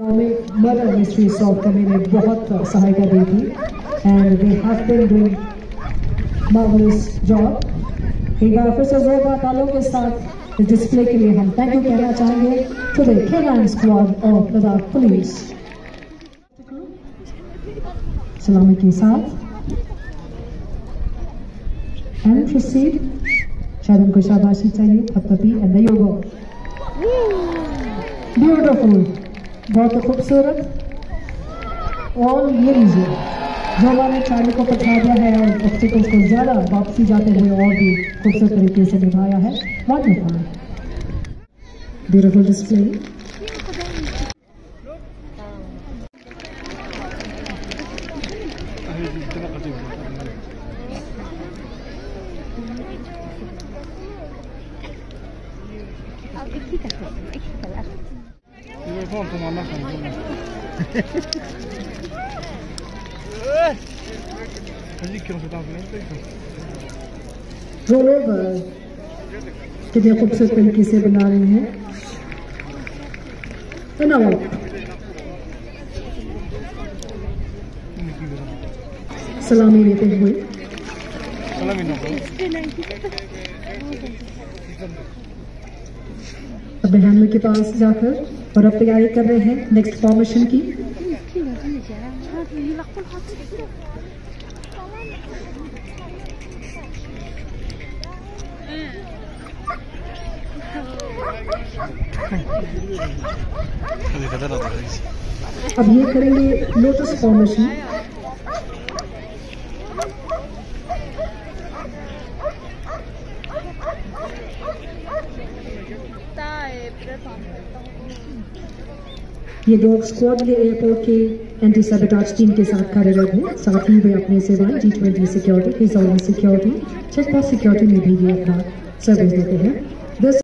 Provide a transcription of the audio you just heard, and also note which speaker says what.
Speaker 1: हमें murder mystery solve करने में बहुत सहायता दी थी and they have been doing marvellous job. एक बार फिर से जोरदार तालियों के साथ डिस्प्ले के लिए हम थैंक यू कहना चाहेंगे to the K9 squad of Ladakh police. सलामी के साथ एंड प्रोसीड। शायद उनको शाबाशी चाहिए। थपथपी एंड द योगो ब्यूटीफुल, बहुत खूबसूरत। और ये लीजिए जो हमारे चार्ली को पछा दिया है और ऑब्स्टिकल्स को ज्यादा वापसी जाते हुए और भी खूबसूरत तरीके से निभाया है। Wonderful, beautiful display. Roll over कितने खूबसूरत तरीके से बना रही हैं। सलामी लेते हुए अपने हैंडल के पास जाकर और अब तैयारी कर रहे हैं नेक्स्ट फॉर्मेशन की। अब ये करेंगे लोटस फॉर्मेशन। ये डॉग स्क्वाड के एयरपोर्ट के एंटी सबटाज टीम के साथ कार्यरत है। साथ ही वे अपने सेवाएं G20 security, security, check post security में भी ये अपना सर्विस देते हैं।